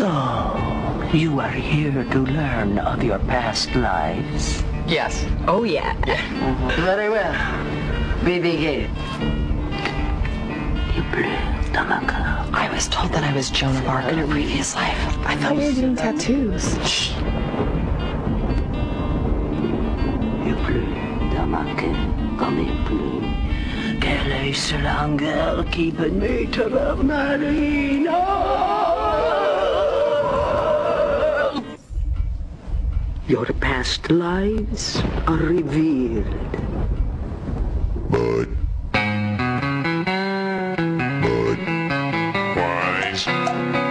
So, you are here to learn of your past lives? Yes. Oh, yeah. Very well. We begin. You blew dans ma cœur. I was told that I was Joan of Arc in a previous life. I thought we were getting tattoos. Shh. You blew dans ma cœur comme il pleut. Quel est ce langueur qui peut mettre la marina? Your past lives are revealed. Wise.